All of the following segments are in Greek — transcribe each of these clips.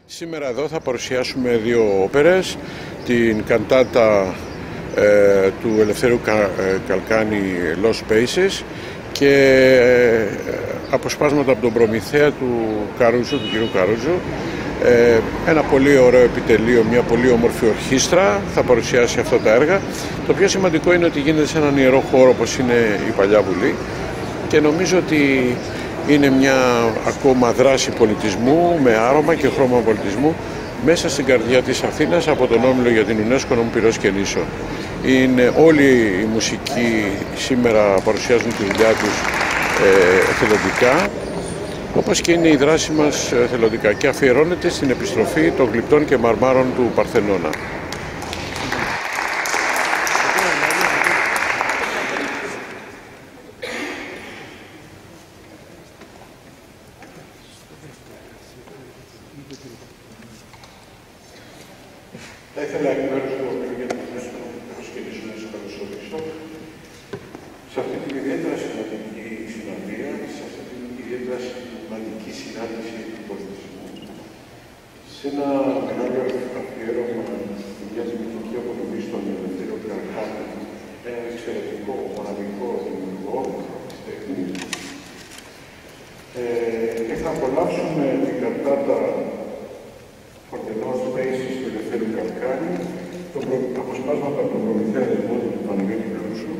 Σήμερα εδώ θα παρουσιάσουμε δύο όπερες, την καντάτα του Ελευθέρου Καλκάνη Lost Spaces και αποσπάσματα από τον Προμηθέα του Καρούζου, του κ. Καρούζου. Ένα πολύ ωραίο επιτελείο, μια πολύ όμορφη ορχήστρα θα παρουσιάσει αυτά τα έργα. Το πιο σημαντικό είναι ότι γίνεται σε έναν ιερό χώρο όπως είναι η Παλιά Βουλή και νομίζω ότι είναι μια ακόμα δράση πολιτισμού με άρωμα και χρώμα πολιτισμού μέσα στην καρδιά της Αθήνας από τον Όμιλο για την UNESCO Νόμου Πυρός και Νήσων. Είναι όλοι οι μουσικοί σήμερα παρουσιάζουν τη δουλειά τους εθελοντικά, όπως και είναι η δράση μας εθελοντικά και αφιερώνεται στην επιστροφή των γλυπτών και μαρμάρων του Παρθενώνα. Θα ήθελα εκ μέρους του Ομίλου για την UNESCO να σας καλωσορίσω σε αυτή την ιδιαίτερα σημαντική συναντία, σε αυτή την ιδιαίτερα σημαντική συνάντηση του πολιτισμού, σε ένα μεγάλο αφιέρωμα για την μυθική απονομή στον Ελευθέριο Καλκάνη, ένα εξαιρετικό, μοναδικό δημιουργό της τέχνης. Και θα απολαύσουμε την καντάτα For the Lost Spaces του Ελευθέρου Καλκάνη, αποσπάσματα από τον Προμηθέα του Παναγιώτη Καρούζου.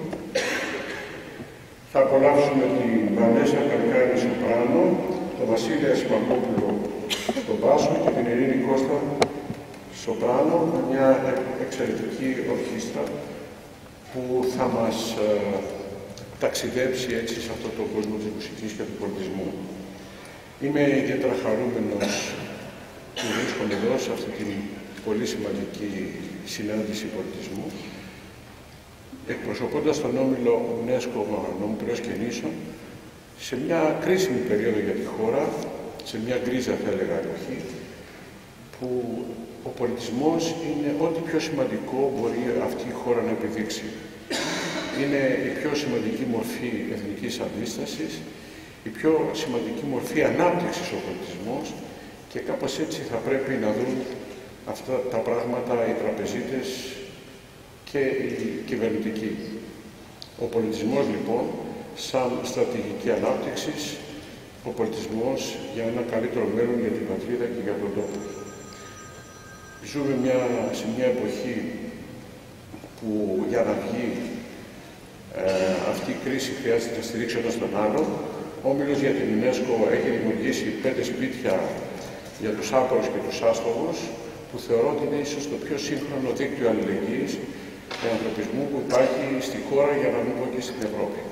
Θα απολαύσουμε την Βανέσα Καλκάνη Σοπράνο, τον Βασίλεια Σιμακόπουλο στον μπάσο και την Ειρήνη Κώστα Σοπράνο, με μια εξαιρετική ορχήστρα που θα μας ταξιδέψει έτσι σε αυτό το κόσμο της μουσικής και του πολιτισμού. Είμαι ιδιαίτερα χαρούμενος που βρίσκομαι εδώ σε αυτή την πολύ σημαντική συνάντηση πολιτισμού, εκπροσωπώντας τον Όμιλο UNESCO Νόμου Πυρός και Νήσων σε μια κρίσιμη περίοδο για τη χώρα, σε μια γκρίζα θα έλεγα εποχή, που ο πολιτισμός είναι ό,τι πιο σημαντικό μπορεί αυτή η χώρα να επιδείξει. Είναι η πιο σημαντική μορφή εθνικής αντίστασης, η πιο σημαντική μορφή ανάπτυξης ο πολιτισμός, και κάπως έτσι θα πρέπει να δουν αυτά τα πράγματα οι τραπεζίτες και οι κυβερνητικοί. Ο πολιτισμός λοιπόν, σαν στρατηγική ανάπτυξης, ο πολιτισμός για ένα καλύτερο μέλλον για την πατρίδα και για τον τόπο. Ζούμε σε μια εποχή που για να βγει αυτή η κρίση χρειάζεται να στηρίξει ένας τον άλλον. Ο Όμιλος για την UNESCO έχει δημιουργήσει 5 σπίτια για τους άπορους και τους άστογους, που θεωρώ ότι είναι ίσως το πιο σύγχρονο δίκτυο αλληλεγγύης και ανθρωπισμού που υπάρχει στη χώρα, για να μην πω και στην Ευρώπη.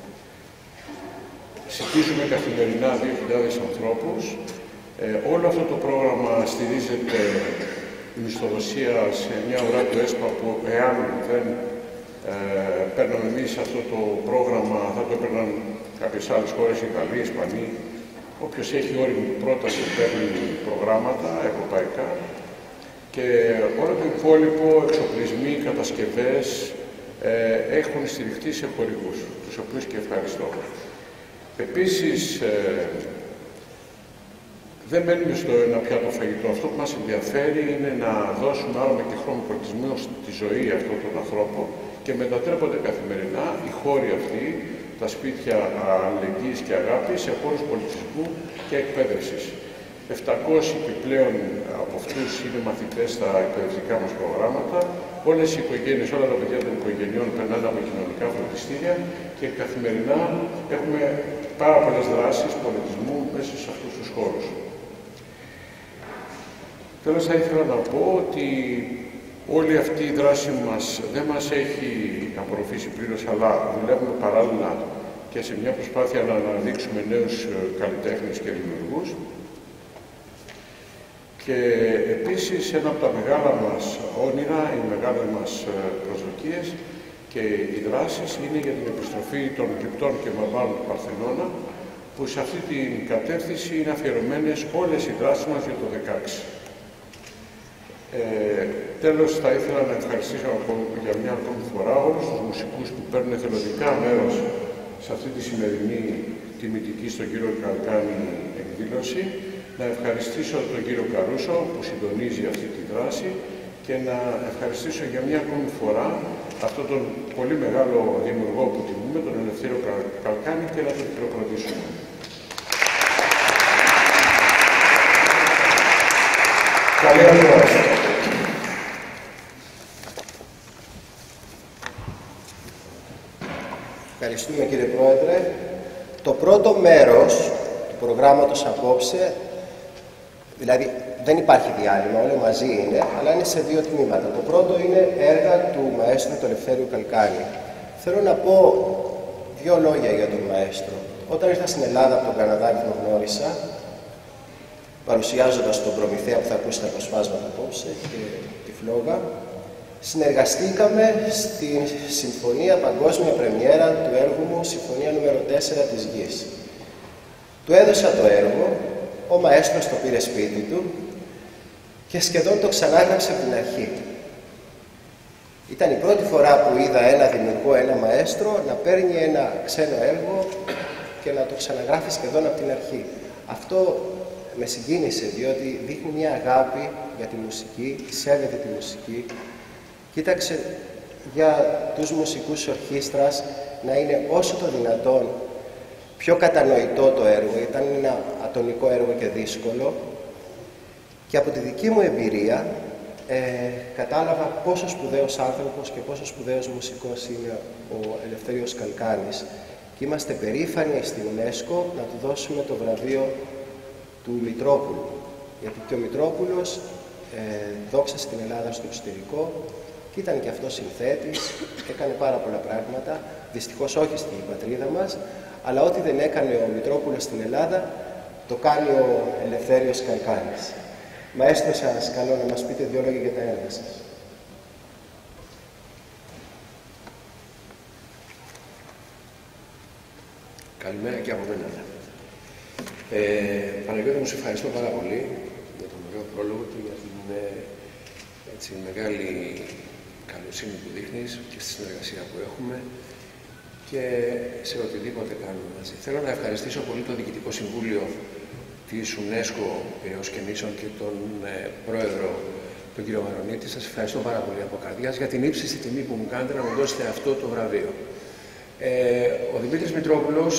Συντίζουμε καθημερινά 2.000 ανθρώπους. Όλο αυτό το πρόγραμμα στηρίζεται η μισθοδοσία σε μια ουρά του ΕΣΠΑ που, εάν δεν παίρναμε εμείς αυτό το πρόγραμμα, θα το έπαιρναν κάποιες άλλες χώρες, Ιταλία, Ισπανία. Όποιος έχει όριμη πρόταση παίρνει προγράμματα ευρωπαϊκά και όλο το υπόλοιπο, εξοπλισμοί, κατασκευές, έχουν στηριχτεί σε χορηγούς, τους οποίους και ευχαριστώ. Επίσης, δεν μένουμε στο ένα πιάτο φαγητό. Αυτό που μας ενδιαφέρει είναι να δώσουμε άρωμα και χρώμα πολιτισμού στη ζωή αυτών των ανθρώπων και μετατρέπονται καθημερινά οι χώροι αυτοί, τα σπίτια αλληλεγγύης και αγάπης, σε χώρους πολιτισμού και εκπαίδευσης. 700 επιπλέον από αυτούς είναι μαθητές στα εκπαιδευτικά μας προγράμματα. Όλες οι οικογένειες, όλα τα παιδιά των οικογενειών περνάνε από κοινωνικά φροντιστήρια και καθημερινά έχουμε πάρα πολλές δράσεις πολιτισμού μέσα σε αυτούς τους χώρους. Τέλος, θα ήθελα να πω ότι όλη αυτή η δράση μας δεν μας έχει απορροφήσει πλήρως, αλλά δουλεύουμε παράλληλα και σε μια προσπάθεια να αναδείξουμε νέους καλλιτέχνες και δημιουργούς. Και επίσης ένα από τα μεγάλα μας όνειρα, οι μεγάλες μας προσδοκίες και οι δράσεις είναι για την επιστροφή των γλυπτών και μαρμάρων του Παρθενώνα, που σε αυτή την κατεύθυνση είναι αφιερωμένες όλες οι δράσεις μας για το 2016. Τέλος, θα ήθελα να ευχαριστήσω για μια ακόμη φορά όλους τους μουσικούς που παίρνουν εθελοντικά μέρος σε αυτή τη σημερινή τιμητική στον κύριο Καλκάνη εκδήλωση, να ευχαριστήσω τον κύριο Καρούσο που συντονίζει αυτή τη δράση και να ευχαριστήσω για μια ακόμη φορά αυτόν τον πολύ μεγάλο δημιουργό που τιμούμε, τον Ελευθέριο Καλκάνη, και να τον χειροκροτήσουμε. Καλή ακρόαση. Ευχαριστούμε, κύριε Πρόεδρε. Το πρώτο μέρος του προγράμματος απόψε, δηλαδή δεν υπάρχει διάλειμμα, όλοι μαζί είναι, αλλά είναι σε δύο τμήματα. Το πρώτο είναι έργα του μαέστρου του Ελευθέριου Καλκάνη. Θέλω να πω δύο λόγια για τον μαέστρο. Όταν ήρθα στην Ελλάδα από τον Καναδά και τον γνώρισα, παρουσιάζοντας τον Προμηθέα που θα ακούσετε αποσπάσματα απόψε και τη Φλόγα, συνεργαστήκαμε στην συμφωνία παγκόσμια πρεμιέρα του έργου μου, συμφωνία νούμερο 4 της Γης. Του έδωσα το έργο, ο μαέστρος το πήρε σπίτι του και σχεδόν το ξανάγραψε από την αρχή. Ήταν η πρώτη φορά που είδα ένα δημιουργό, ένα μαέστρο, να παίρνει ένα ξένο έργο και να το ξαναγράφει σχεδόν από την αρχή. Αυτό με συγκίνησε, διότι δείχνει μια αγάπη για τη μουσική, σέβεται τη μουσική. Κοίταξε για τους μουσικούς ορχήστρας να είναι όσο το δυνατόν πιο κατανοητό το έργο. Ήταν ένα ατονικό έργο και δύσκολο. Και από τη δική μου εμπειρία κατάλαβα πόσο σπουδαίος άνθρωπος και πόσο σπουδαίος μουσικός είναι ο Ελευθέριος Καλκάνης. Και είμαστε περήφανοι στην UNESCO να του δώσουμε το βραβείο του Μητρόπουλου. Γιατί και ο Μητρόπουλος δόξασε την Ελλάδα στο εξωτερικό και ήταν και αυτός συνθέτης, έκανε πάρα πολλά πράγματα, δυστυχώς όχι στην πατρίδα μας, αλλά ό,τι δεν έκανε ο Μητρόπουλος στην Ελλάδα, το κάνει ο Ελευθέριος Καλκάνης. Μαέστρο, σας καλώ να μας πείτε δύο λόγια για τα έργα σας. Καλημέρα και από μένα. Παναγιώτη, μου σε ευχαριστώ πάρα πολύ για τον ωραίο πρόλογο του, για την μεγάλη καλοσύνη που δείχνεις και στη συνεργασία που έχουμε και σε οτιδήποτε κάνουμε μαζί. Θέλω να ευχαριστήσω πολύ το Διοικητικό Συμβούλιο της UNESCO Πειραιώς και Νήσων και τον πρόεδρο, τον κύριο Μαρονίτη. Σας ευχαριστώ πάρα πολύ από καρδιάς για την ύψιστη τιμή που μου κάνετε να μου δώσετε αυτό το βραβείο. Ο Δημήτρης Μητρόπουλος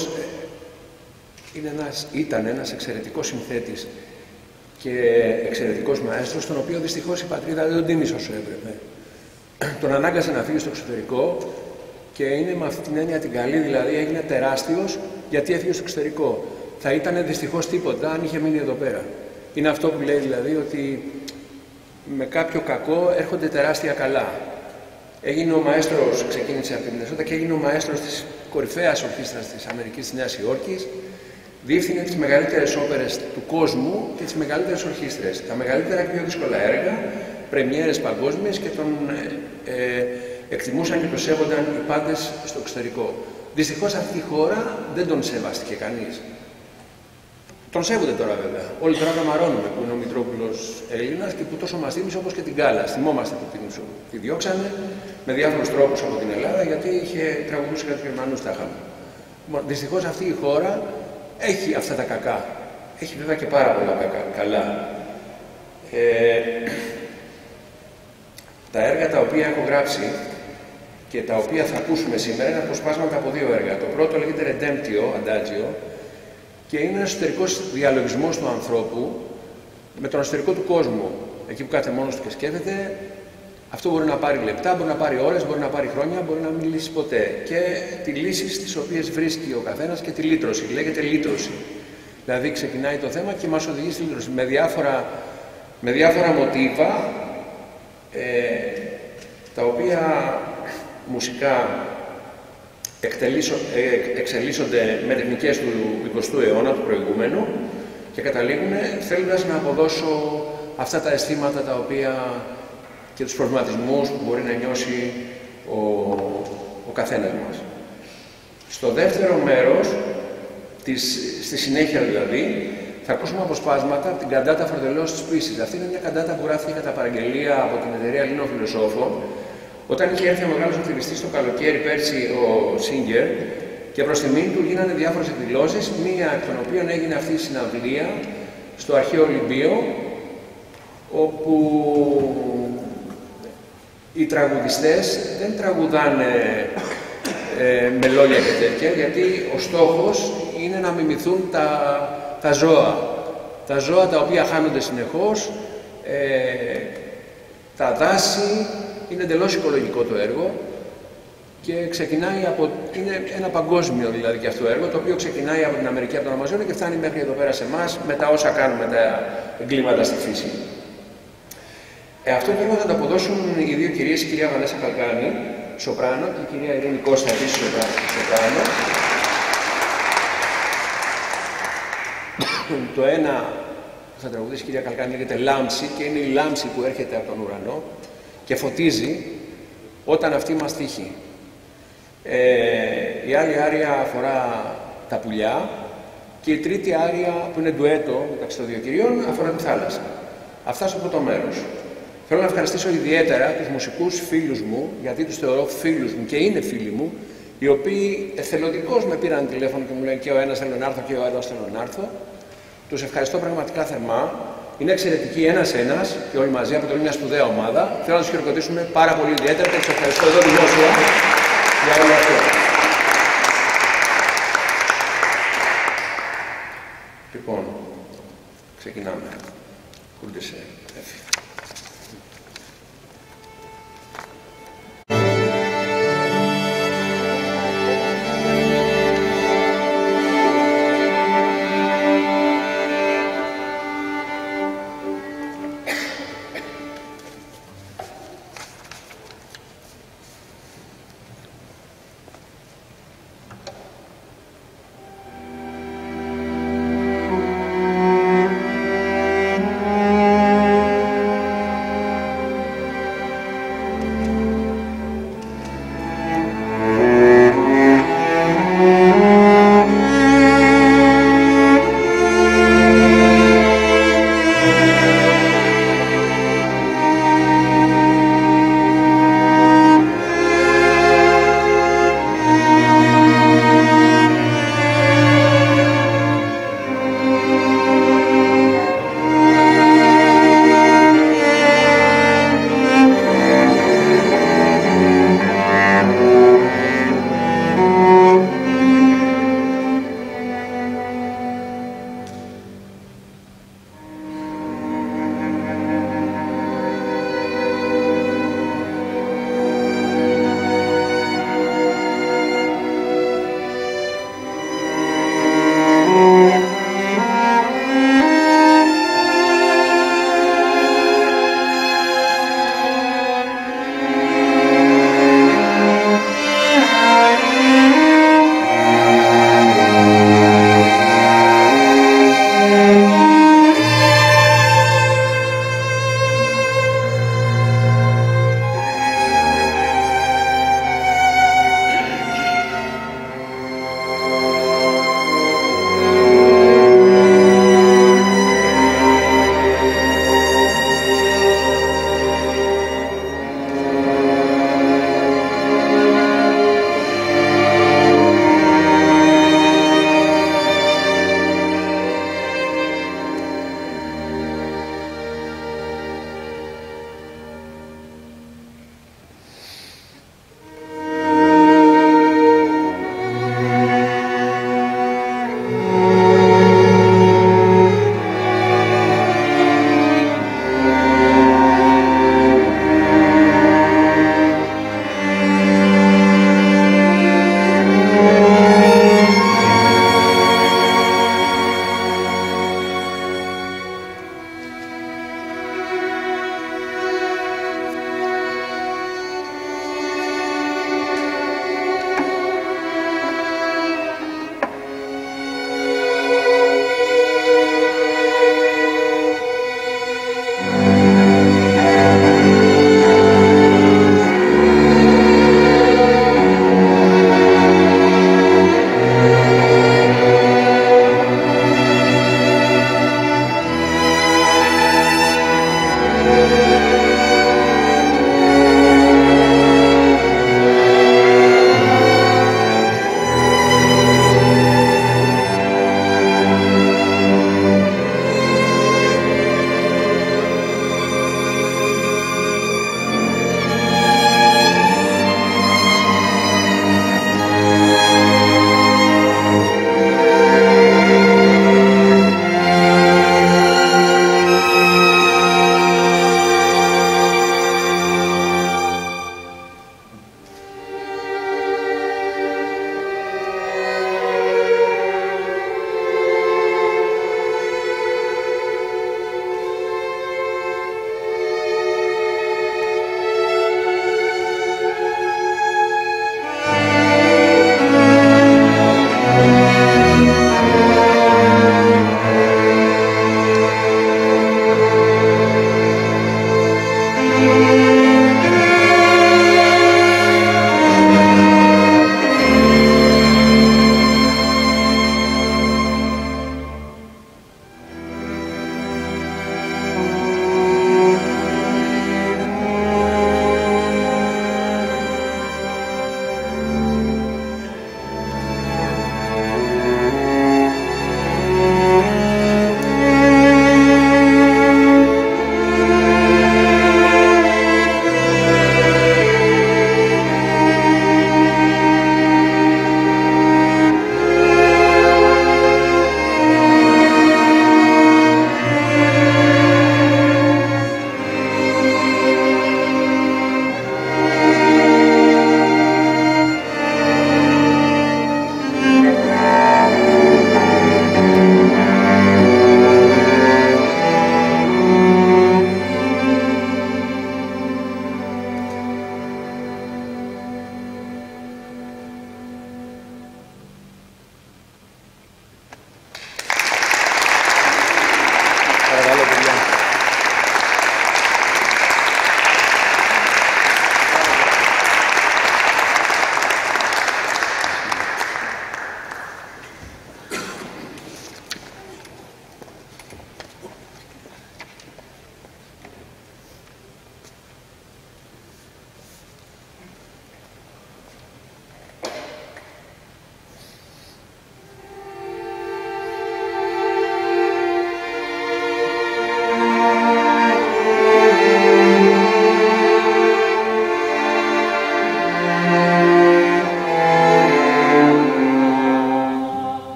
ήταν ένας εξαιρετικός συνθέτης και εξαιρετικός μαέστρος, τον οποίο δυστυχώς η πατρίδα δεν τον τίμησε όσο έπρεπε. Τον ανάγκασε να φύγει στο εξωτερικό και είναι με αυτή την έννοια την καλή, δηλαδή έγινε τεράστιος γιατί έφυγε στο εξωτερικό. Θα ήταν δυστυχώς τίποτα αν είχε μείνει εδώ πέρα. Είναι αυτό που λέει δηλαδή ότι με κάποιο κακό έρχονται τεράστια καλά. Έγινε ο μαέστρος, ξεκίνησε από τη Μινεσότα και έγινε ο μαέστρος της κορυφαίας ορχήστρας της Αμερικής της Νέας Υόρκης. Διεύθυνε τις μεγαλύτερες όπερες του κόσμου και τις μεγαλύτερες ορχήστρες. Τα μεγαλύτερα και πιο δύσκολα έργα, πρεμιέρες παγκόσμιες και τον εκτιμούσαν και το σέβονταν οι πάντες στο εξωτερικό. Δυστυχώς αυτή τη χώρα δεν τον σεβάστηκε κανείς. Τον σέβονται τώρα βέβαια. Όλοι τώρα τα μαρώνουμε που είναι ο Μητρόπουλος Έλληνας και που τόσο μας θύμισε όπως και την Γκάλα. Θυμόμαστε που τη διώξανε με διάφορους τρόπους από την Ελλάδα γιατί είχε τραγουδούσε για τους Γερμανούς τα είχαμε. Δυστυχώς αυτή η χώρα έχει αυτά τα κακά. Έχει βέβαια και πάρα πολλά καλά. Τα έργα τα οποία έχω γράψει και τα οποία θα ακούσουμε σήμερα είναι αποσπάσματα από δύο έργα. Το πρώτο λέγεται Redemptio, Adagio, και είναι ένας εσωτερικός διαλογισμός του ανθρώπου με τον εσωτερικό του κόσμο. Εκεί που κάθεται μόνος του και σκέφτεται, αυτό μπορεί να πάρει λεπτά, μπορεί να πάρει ώρες, μπορεί να πάρει χρόνια, μπορεί να μην λύσει ποτέ. Και τη λύση στις οποίες βρίσκει ο καθένας και τη λύτρωση. Λέγεται λύτρωση. Δηλαδή ξεκινάει το θέμα και μας οδηγεί στη λύτρωση με διάφορα μοτίβα τα οποία μουσικά εξελίσσονται με τεχνικές του 20ου αιώνα, του προηγούμενου, και καταλήγουν θέλοντας να αποδώσω αυτά τα αισθήματα τα οποία και τους προβληματισμούς που μπορεί να νιώσει ο καθένας μας. Στο δεύτερο μέρος, στη συνέχεια δηλαδή, θα ακούσουμε αποσπάσματα από την καντάτα Φορτελώς της Πίσης. Αυτή είναι μια καντάτα που γράφτηκε κατά παραγγελία από την εταιρεία Ελλήνων Φιλοσόφων. Όταν είχε έρθει ο μεγάλος ακτιβιστής το καλοκαίρι πέρσι, ο Σίγκερ, και προς τιμήν του γίνανε διάφορες εκδηλώσεις, μία εκ των οποίων έγινε αυτή η συναυλία στο Αρχαίο Ολυμπείο, όπου οι τραγουδιστές δεν τραγουδάνε με λόγια και τέτοια, γιατί ο στόχος είναι να μιμηθούν τα ζώα. Τα ζώα τα οποία χάνονται συνεχώς, τα δάση, είναι εντελώς οικολογικό το έργο και ξεκινάει είναι ένα παγκόσμιο δηλαδή και αυτό το έργο, το οποίο ξεκινάει από την Αμερική, από τον Αμαζόνιο και φτάνει μέχρι εδώ πέρα σε εμάς με τα όσα κάνουμε τα εγκλήματα στη φύση. Αυτό το έργο θα το αποδώσουν οι δύο κυρίες, η κυρία Βανέσα Καλκάνη, σοπράνο, και η κυρία Ειρήνη Κώστα, επίσης σοπράνο. Το ένα που θα τραγουδήσει η κυρία Καλκάνη λέγεται Λάμψη και είναι η λάμψη που έρχεται από τον ουρανό και φωτίζει όταν αυτή μας τύχει. Η άλλη άρια αφορά τα πουλιά και η τρίτη άρια, που είναι ντουέτο μεταξύ των δύο κυρίων, αφορά τη θάλασσα. Αυτά στο πρώτο μέρος. Θέλω να ευχαριστήσω ιδιαίτερα τους μουσικούς φίλους μου, γιατί τους θεωρώ φίλους μου και είναι φίλοι μου, οι οποίοι εθελοντικώς με πήραν τηλέφωνο και μου λένε και ο ένας θέλω να έρθω και ο άλλος θέλω να έρθω. Τους ευχαριστώ πραγματικά θερμά. Είναι εξαιρετικοί ένας-ένας και όλοι μαζί αποτελούν μια σπουδαία ομάδα. Θέλω να τους χειροκροτήσουμε πάρα πολύ ιδιαίτερα και τους ευχαριστώ εδώ δημόσια για όλο αυτό. Λοιπόν, ξεκινάμε. Κούντεσε.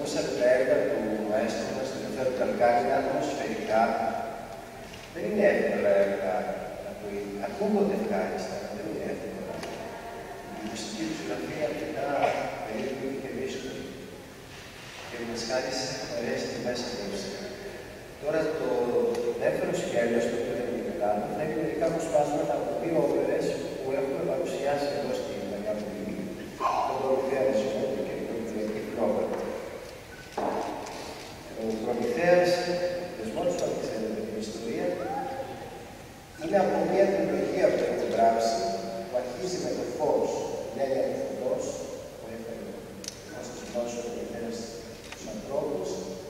ακούσατε τα έργα του μαέστρου μας, του Ελευθέρου Καλκάνη, ατμοσφαιρικά. Δεν είναι εύκολα έργα να πει. Ακούγονται ευχάριστα, δεν είναι εύκολα. Η μουσική του γραφή αρκετά περίπου και δύσκολη. Και μας χάρισε ωραίες τιμές απόψε. Τώρα το δεύτερο σκέλος, το οποίο δεν είναι κάνω, θα είναι μερικά αποσπάσματα από δύο όπερες που έχουμε παρουσιάσει εδώ στην Παλιά Βουλή, τον Προμηθέα Ρεσιμόντου και την Προμηθειακή Φλόγα. Ο Προμηθέας, δεσμός που ξέρετε την ιστορία, είναι από μια τριλογία που έχω γράψει, που αρχίζει με το φως, μια για το φωτός, που έφερε να σας δώσω ο Προμηθέας στους ανθρώπους.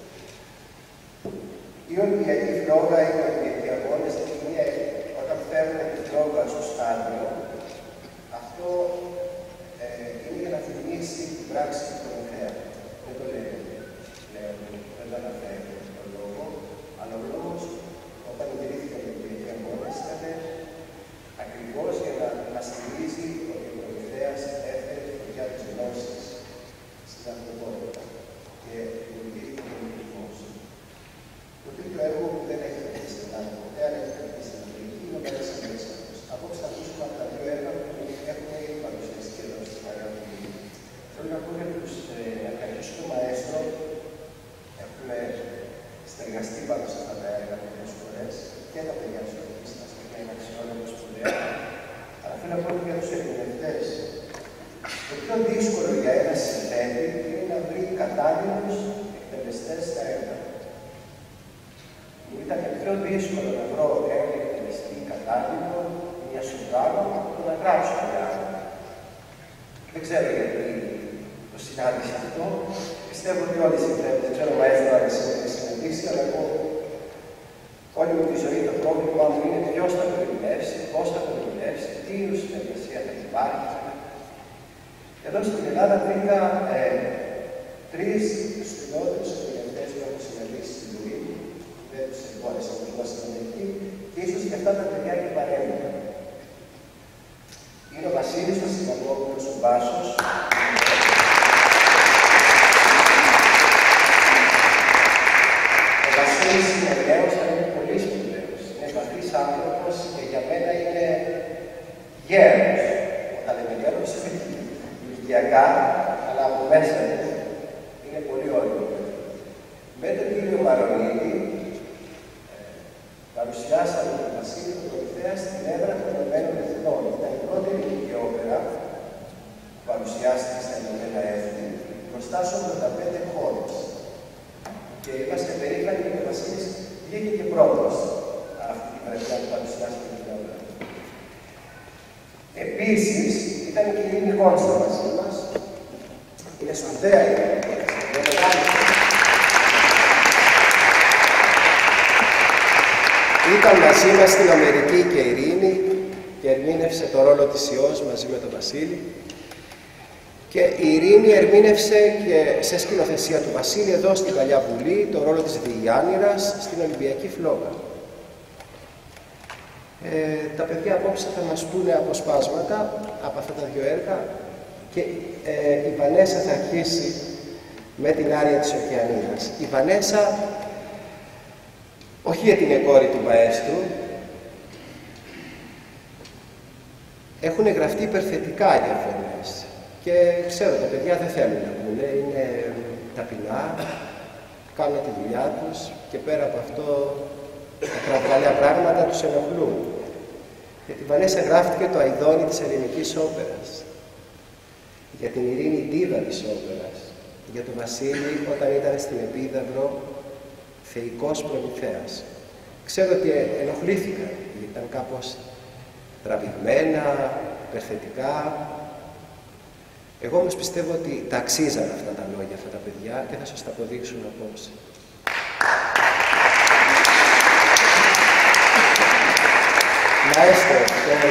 Η Ολυμπιακή Φλόγα ή οι Ολυμπιακοί Αγώνες είναι όταν φέρνουν τη φλόγα στο στάδιο. Αυτό είναι για να θυμίσει την πράξη του Προμηθέα. Δεν το λέει πλέον, δεν το αναφέρει τον λόγο, αλλά ο λόγος όταν ιδρύθηκαν οι Ολυμπιακοί Αγώνες ήταν ακριβώς για να στηρίζει ότι ο Προμηθέας έφερε τη φωτιά της γνώσης στην ανθρωπότητα και δημιουργήθηκε ο πολιτισμός. Το τρίτο έργο που δεν έχει κρατήσει την άλλη ποτέ, αλλά έχει κρατήσει την Αμερική, είναι ο Μέλλας Αμερίσματος. Απόψε θα ακούσουμε από τα δύο έργα που έχουμε ήδη παρουσιαστεί εδώ στην Παλιά Βουλή. Θέλω να πω για τους ευχαριστήσω τον μαέστρο. Έχουμε συνεργαστεί πάνω σε αυτά τα έργα πολλές φορές και τα παιδιά της ορχήστας και είναι αξιόλογο σπουδαία. Αλλά θέλω να πω για τους ερμηνευτές. Το πιο δύσκολο για ένα συνθέτη είναι να βρει κατάλληλους εκτελεστές στα έργα. Μου ήταν πιο δύσκολο να βρω ένα εκτελεστή κατάλληλο, μια σοπράνο, από το να γράψω ένα άλλο. Δεν ξέρω γιατί το συνάντησα αυτό. Πιστεύω ότι όλοι οι συνθέτες, δεν ξέρω μαέστρο αν συναντήσει, αλλά εγώ όλη μου τη ζωή το πρόβλημα μου είναι ποιος θα το ερμηνεύσει, πώς θα το ερμηνεύσει, τι είδους συνεργασία θα υπάρχει. Εδώ στην Ελλάδα βρήκα τρεις στυλιώδους ερμηνευτές που έχω συναντήσει στη ζωή μου. Δεν τους εμπόρεσα όπως μας στην Αμερική και ίσως και αυτά τα παιδιά και παρέμβηκαν. Είναι ο Βασίλης ο Σιμακόπουλος, ο μπάσος. Ο Βασίλης είναι νέος, αλλά είναι πολύ σπουδαίος. Είναι βαθύς άνθρωπος και για μένα είναι γέρος. Όταν είμαι γέρος, ηλικιακά, αλλά από μέσα είναι πολύ ωραίο. Με τον κύριο Μαρονίδη, παρουσιάσαμε τον Βασίλη τον Προμηθέα στην έδρα των Ηνωμένων Εθνών. Ήταν η πρώτη ελληνική όπερα που παρουσιάστηκε στα Ηνωμένα Έθνη μπροστά σε 85 χώρες. Και είμαστε περήφανοι γιατί ο Βασίλης βγήκε και πρώτος αυτή την βραδιά που παρουσιάστηκε την όπερα. Επίσης, ήταν και η Ειρήνη Χόνστα μαζί μας. Είναι σπουδαία η Ειρήνη Χόνστα. Ήταν μαζί μας στην Αμερική και η Ειρήνη και ερμήνευσε το ρόλο της Υιός μαζί με τον Βασίλη. Και η Ειρήνη ερμήνευσε και σε σκηνοθεσία του Βασίλη εδώ στην Παλιά Βουλή το ρόλο της Διάνυρας στην Ολυμπιακή Φλόγα. Τα παιδιά απόψε θα μας πούνε αποσπάσματα από αυτά τα δύο έργα και η Βανέσα θα αρχίσει με την άρια της Οκεανίδας. Η Βανέσα, όχι γιατί είναι κόρη του μαέστρου, έχουν γραφτεί υπερθετικά οι διαφωνίες. Και ξέρω, τα παιδιά δεν θέλουν να πούνε, είναι ταπεινά, κάνουν τη δουλειά τους και πέρα από αυτό τα κραυγαλαία πράγματα τους ενοχλούν. Για την Βανέσα γράφτηκε το Αηδόνι της ελληνικής όπερας. Για την Ειρήνη Ντίβα της όπερας. Για τον Βασίλη όταν ήταν στην Επίδαυρο θεϊκός Προμηθέας. Ξέρω ότι ενοχλήθηκαν, ήταν κάπως τραβηγμένα, υπερθετικά. Εγώ όμως πιστεύω ότι τα αξίζαν αυτά τα λόγια, αυτά τα παιδιά και θα σας τα αποδείξουν απόψε. Μαέστρο,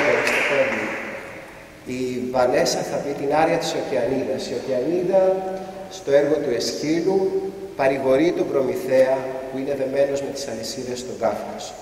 η Βανέσα θα πει την άρια της Οκεανίδας. Η Οκεανίδα στο έργο του Εσχύλου παρηγορεί τον Προμηθέα που είναι δεμένος με τις αλυσίδες στον Κάφκασο.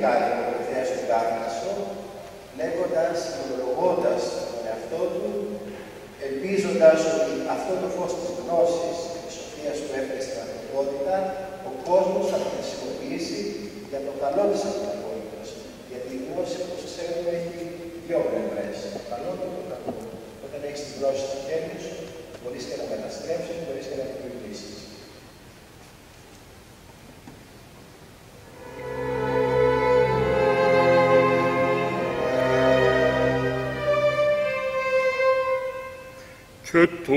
κάτι με τον Θέα του Κάθαρσο, λέγοντας, μονολογώντας τον εαυτό του, ελπίζοντας ότι αυτό το φως της γνώσης, της σοφίας που έφερε στην ανθρωπότητα, ο κόσμος θα το χρησιμοποιήσει για το καλό της ανθρωπότητας. Γιατί η γνώση, όπως ξέρουμε, έχει δύο πλευρές. Το καλό και το κακό. Όταν έχεις τη γνώση στο χέρι σου, μπορείς και να μεταστρέψεις, μπορείς και να την προηγήσεις. Και τώρα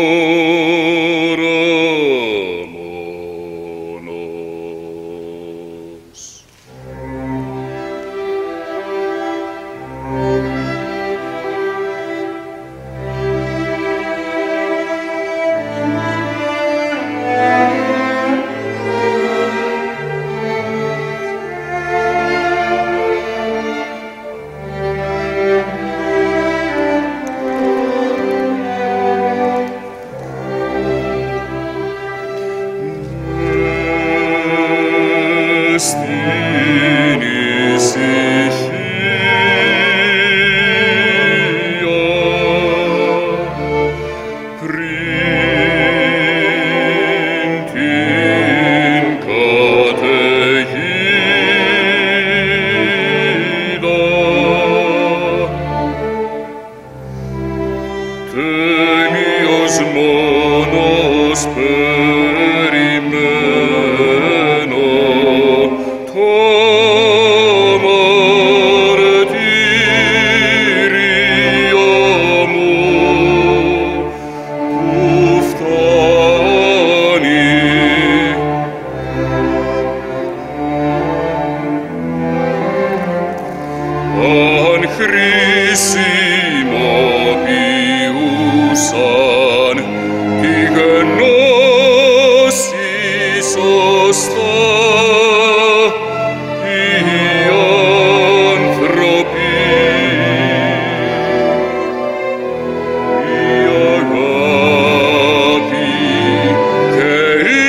μόνος στην ησυχία πριν την καταιγίδα τέλειος μόνος περιμένω το μαρτύριο μου που φτάνει. Αν χρησιμοποιούσαν τη γνώση σωστά οι άνθρωποι, η αγάπη και η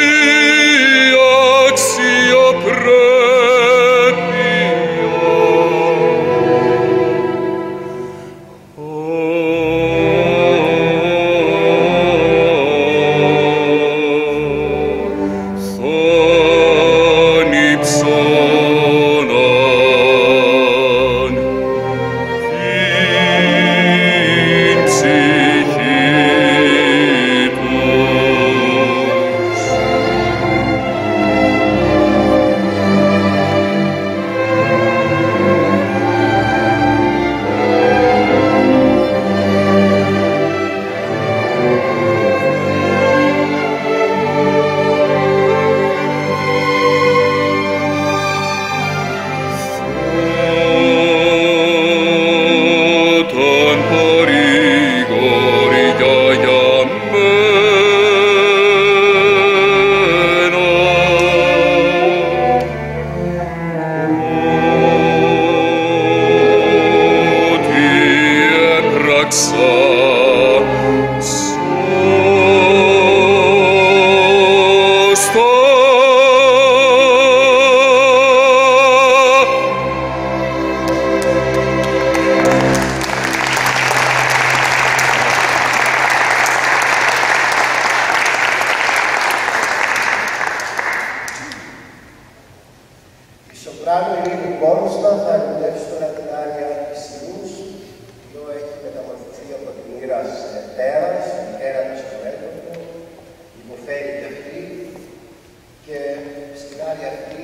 Σοπράνο Ειρήνη Κόρνστα θα εμπνεύσει τώρα την άρια Ισιούς, ενώ έχει μεταμορφωθεί από την ήρα σε τέρας, η τέρατα στο έργο, υποφέρει και αυτή και στην άρια αυτή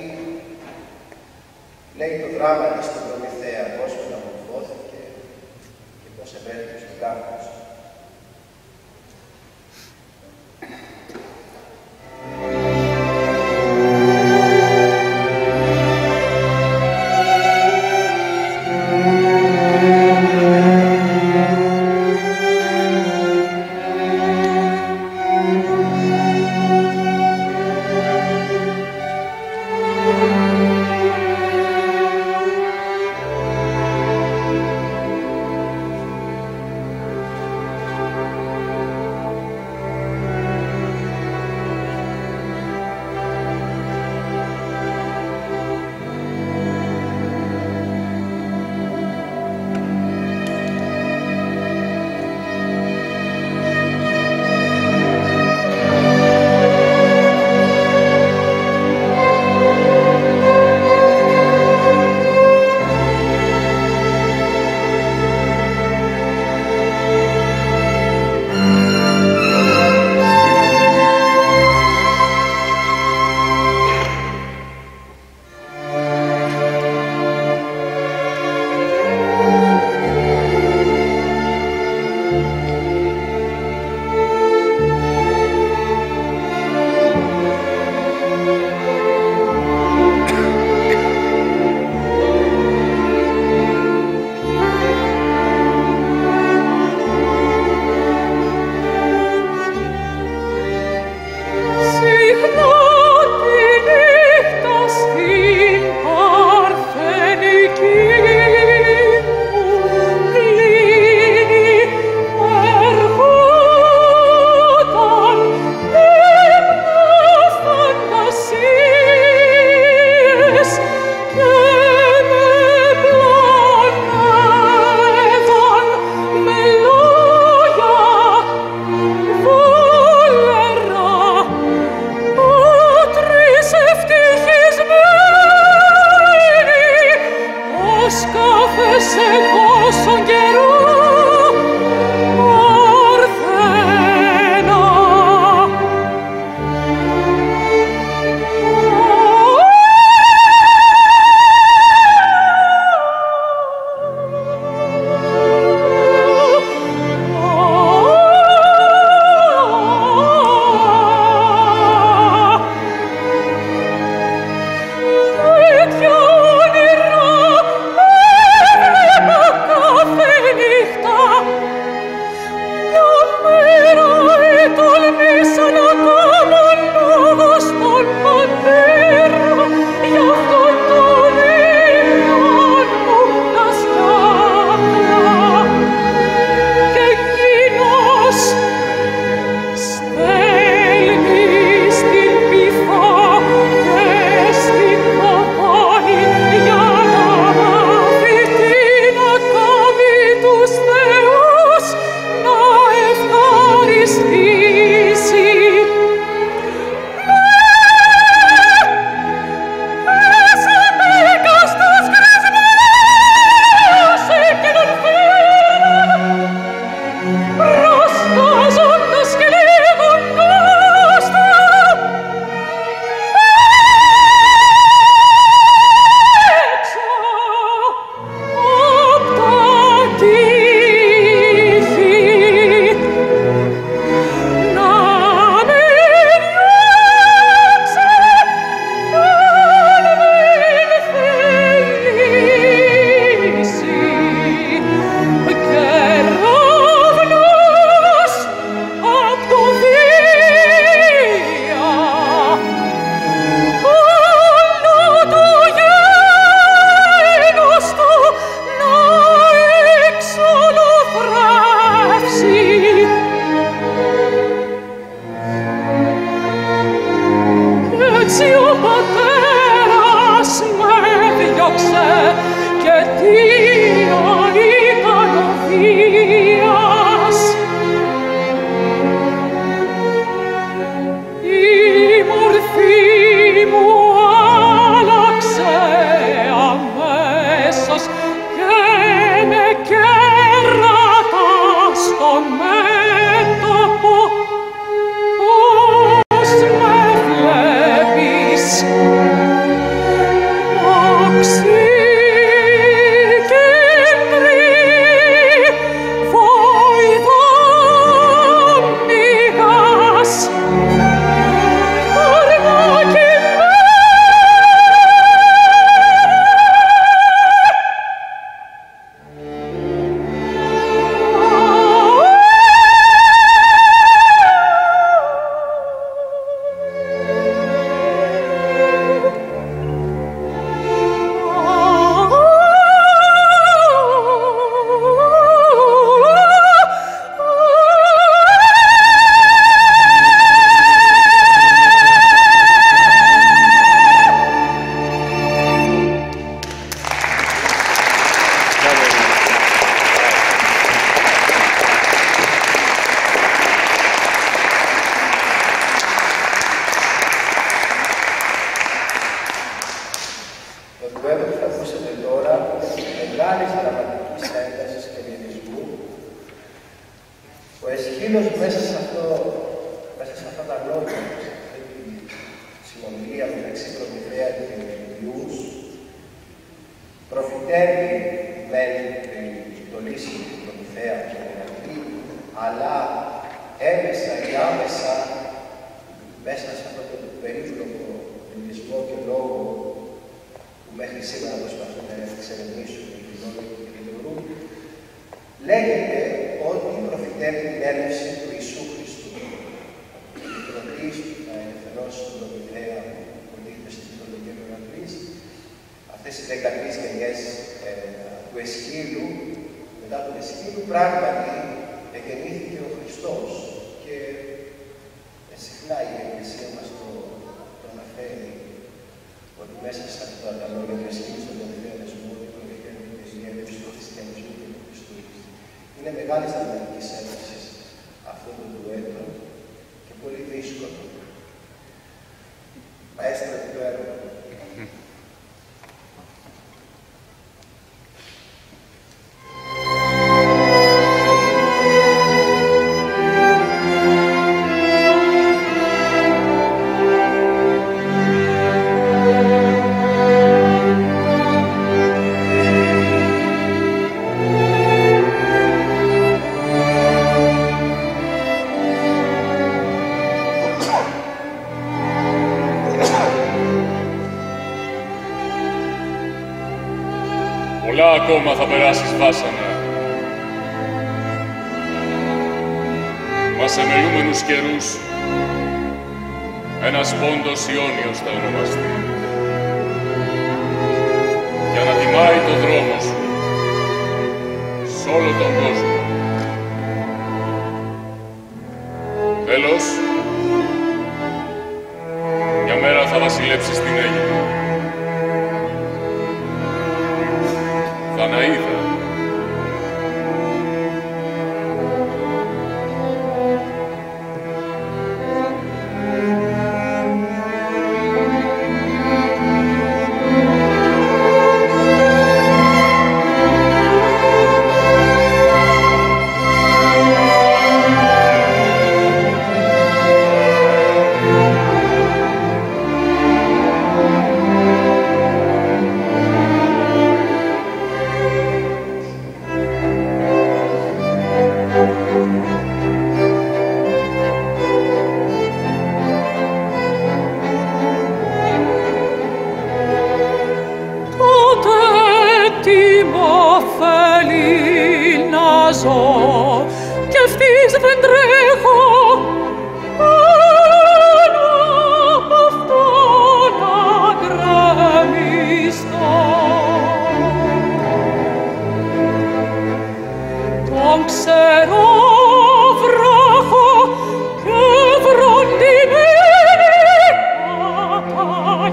λέει το δράμα της στον Προμηθέα, πώς μεταμορφώθηκε και πώς επέτυχε στον κάμπος. Πολλά ακόμα θα περάσεις βάσανα. Μα σε μελούμενους καιρούς ένας πόντος Ιόνιος θα ονομαστεί. Για να τιμάει το δρόμο σου σ' όλο τον κόσμο. Τέλος, μια μέρα θα βασιλέψεις στην Αίγυπτο. Δαναΐδα.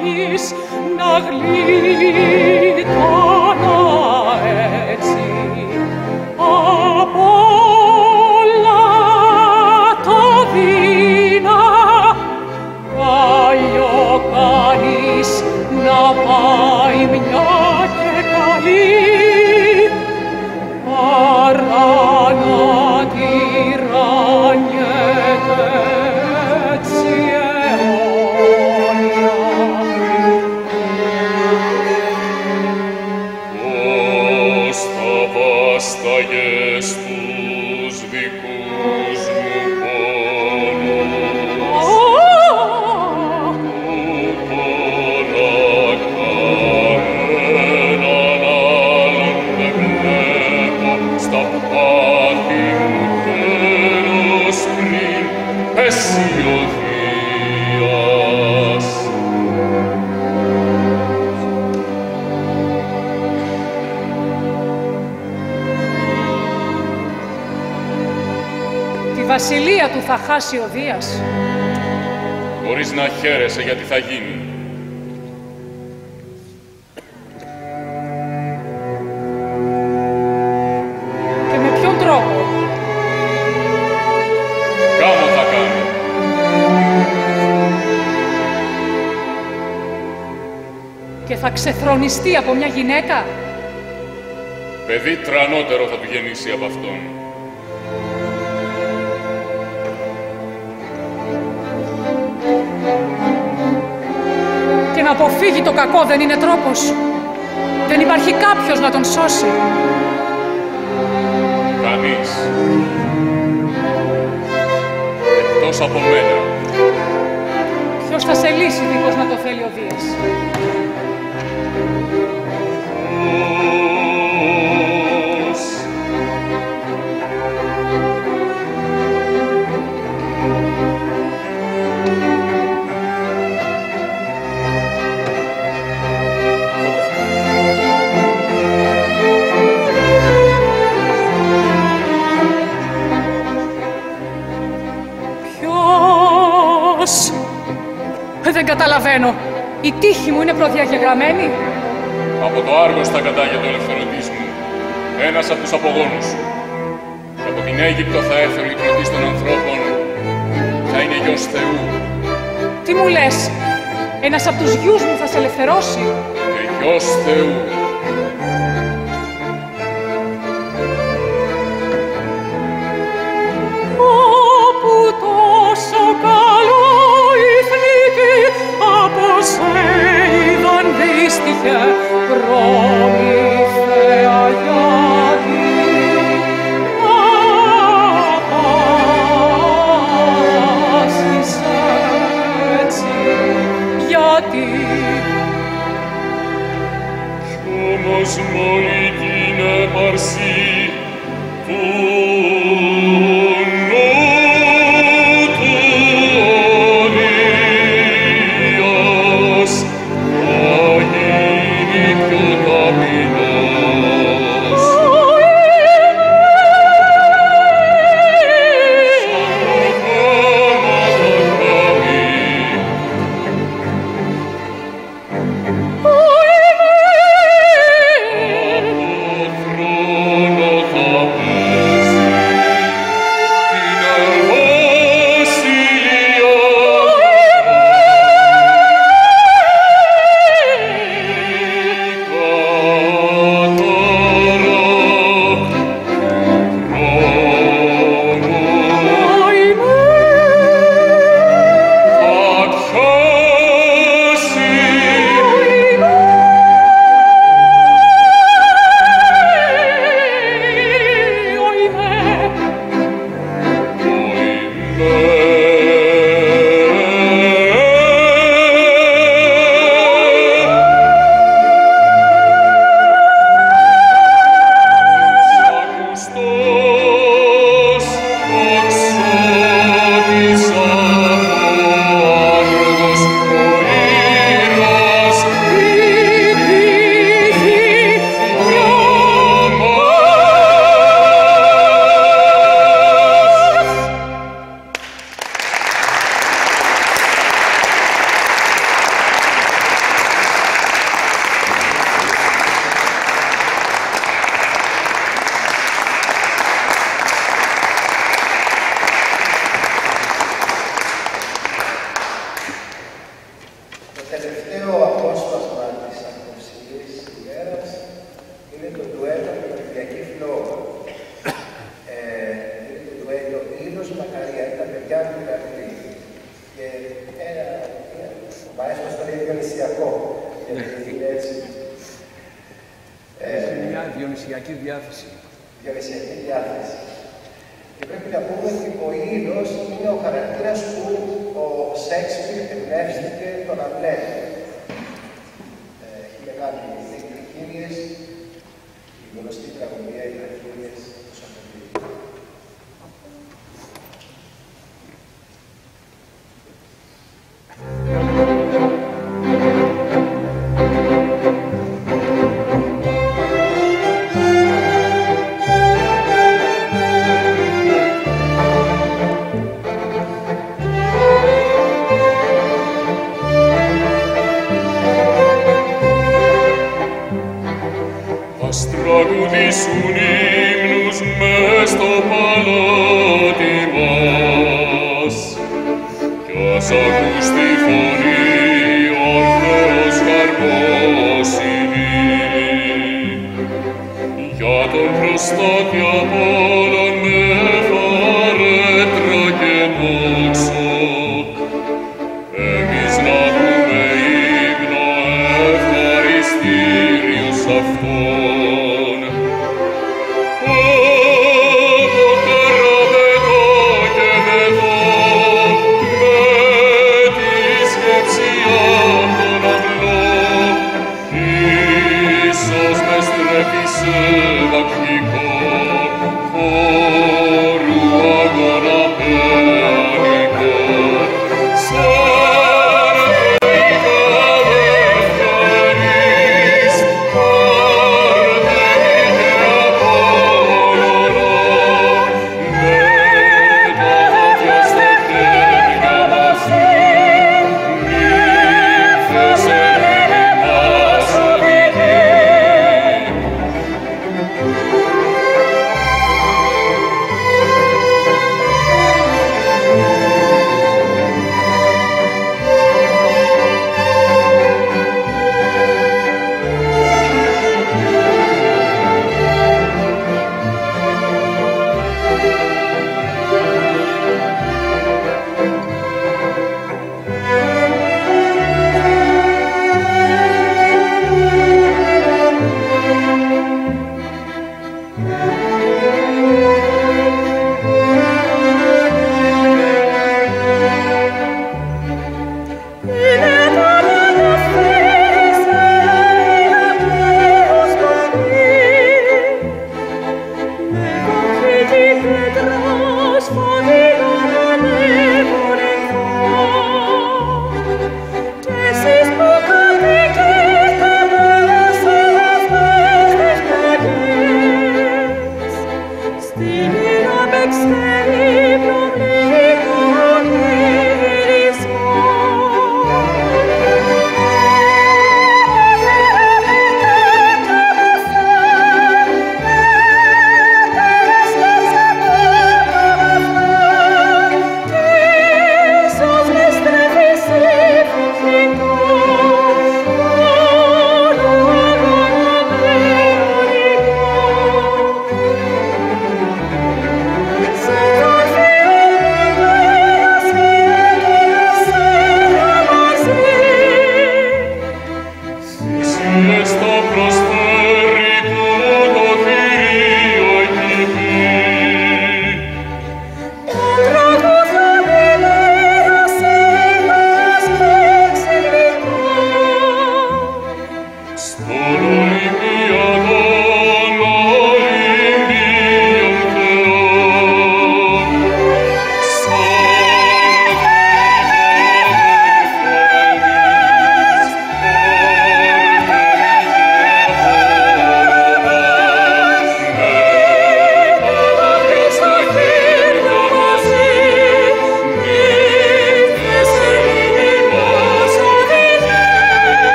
γης να γλίτωνα έτσι από όλα το δίνα παλιό κανείς να πάει μια και καλή παρά να τυραννιέται έτσι αιώνια. Πώς θα βάσταγες τους δικούς μου πόνους, που τώρα κανέναν άλλον δεν βλέπω στα πάθη μου τέλος πριν πέσει ο Δίας. Τη βασιλεία του θα χάσει ο Δίας. Μπορείς να χαίρεσαι γιατί θα γίνει. Και με ποιον τρόπο? Γάμο θα κάνει. Και θα ξεθρονιστεί από μια γυναίκα. Παιδί τρανότερο θα του γεννήσει από αυτόν. Και να αποφύγει το κακό δεν είναι τρόπος. Δεν υπάρχει κάποιος να τον σώσει. Κανείς. Εκτός από μένα. Ποιος θα σε λύσει δίχως να το θέλει ο Δίας? Πώς. Ποιος? Δεν καταλαβαίνω. Η τύχη μου είναι προδιαγεγραμμένη. Από το Άργος θα κατάγεται ο ελευθερωτής μου. Ένας από τους απογόνους σου. Και από την Αίγυπτο θα έρθει ο λυτρωτής των ανθρώπων. Θα είναι γιος Θεού. Τι μου λες? Ένας από τους γιους μου θα σε ελευθερώσει. Και γιος Θεού. Όπου τόσο καλό ηθνική από σε είδαν δύστιχε προμηθέα γιατί απάσεις έτσι γιατί Κι όμως μόλι την έπαρση του νου του Οδύος θα γίνει πιο ταπεινός. Από θρόνο θα πέσει είναι έτσι. Έχει μια διονυσιακή διάθεση. Διονυσιακή διάθεση. Και πρέπει να πούμε ότι ο Ήλιος είναι ο χαρακτήρας που ο Σέξπιρ εμπνεύστηκε τον Αμλέτ. Έχει μεγάλη Τραχύλιες, η γνωστή τραγωδία οι Τραχύλιες του Σοφοκλή. Ας τραγουδήσουν ύμνους μες στο παλάτι μας κι ας ακουστεί φωνή ορθέως χαρμόσυνη για τον προστάτη Απόλλων με φαρέτρα και δόξα εμείς να πούμε ύμνο ευχαριστήριο σ' αυτόν.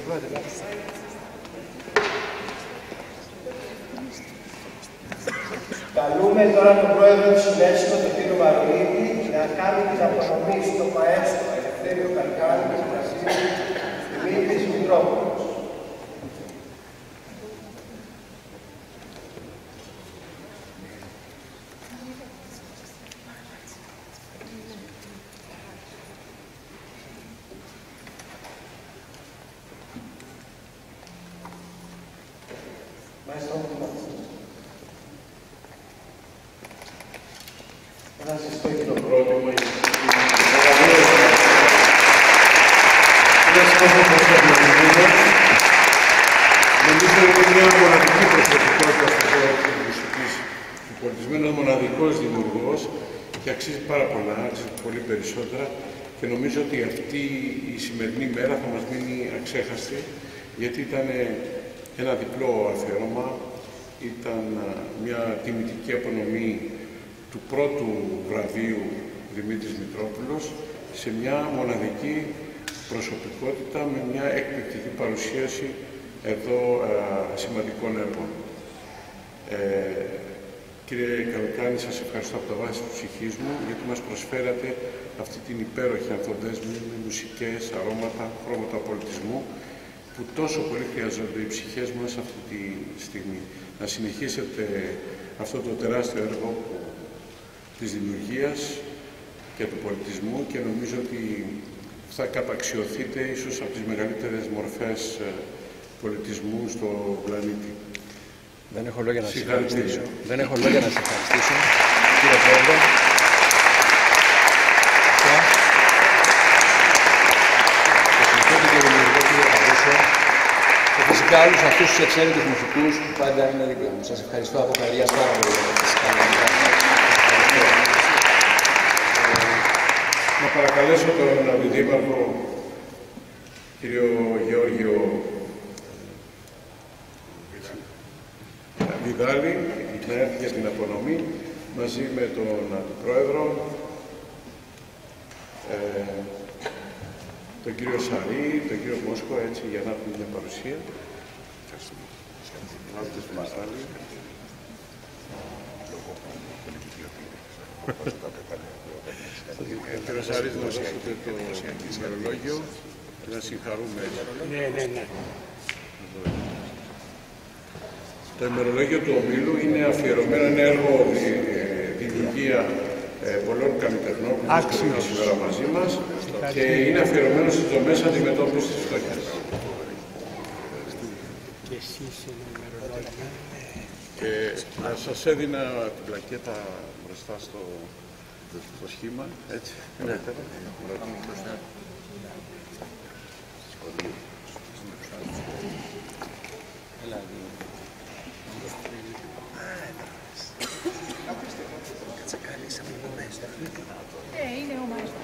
Καλούμε τώρα τον πρόεδρο του Συνέσου, τον κύριο Μαρολίδη, να κάνει την απονομή στο μαέστρο Ελευθέριο Καλκάνη του Βραζίλου Δημήτρης Μητρόπουλος. Ένα συστόκινο πρότυπο για νομίζω είναι μια μοναδική προσωπικότητα στον χώρο της μουσικής του πολιτισμού, ένας μοναδικός δημιουργός και αξίζει πάρα πολλά, αξίζει πολύ περισσότερα και νομίζω ότι αυτή η σημερινή μέρα θα μας μείνει αξέχαστη γιατί ήταν ένα διπλό αφιέρωμα, ήταν μια τιμητική απονομή του πρώτου βραβείου Δημήτρης Μητρόπουλος σε μια μοναδική προσωπικότητα με μια εκπληκτική παρουσίαση εδώ σημαντικών έργων. Κύριε Καλκάνη, σας ευχαριστώ από τα βάση της ψυχής μου γιατί μας προσφέρατε αυτή την υπέροχη ανθοδέσμη με μουσικές, αρώματα, χρώματα πολιτισμού που τόσο πολύ χρειαζόνται οι ψυχές μας αυτή τη στιγμή. Να συνεχίσετε αυτό το τεράστιο έργο της δημιουργίας και του πολιτισμού και νομίζω ότι θα καταξιωθείτε ίσως από τις μεγαλύτερες μορφές πολιτισμού στο πλανήτη. Δεν έχω λόγια να σας ευχαριστήσω. Δεν έχω λόγια να σας ευχαριστήσω, κύριε Πρόεδρε. Και συγχωρείτε και δημιουργό κύριε Παρούσο και φυσικά όλους αυτούς τους εξαίρετους μουσικούς που πάντα είναι δίπλα μου. Σας ευχαριστώ από καρδιάς πάρα πολύ. Να παρακαλέσω τον Αντιδήμαρχο κύριο Γεώργιο Βιδάλη να έρθει για την απονομή μαζί με τον Αντιπρόεδρο, τον κύριο Σαρή, τον κύριο Μόσκο, έτσι για να έχουμε μια παρουσία. Κύριε Σαρή, να δώσετε το ημερολόγιο και να συγχαρούμε. Ναι. Το ημερολόγιο του ομίλου είναι αφιερωμένο, είναι έργο δημιουργία πολλών καλλιτεχνών που βρίσκονται σήμερα μαζί μας και είναι αφιερωμένο στις δομές αντιμετώπισης της φτώχειας. Και εσείς ένα ημερολόγιο. Και σας έδινα την πλακέτα μπροστά στο σχήμα, έτσι. Ναι. Είναι ο Μάιστρο.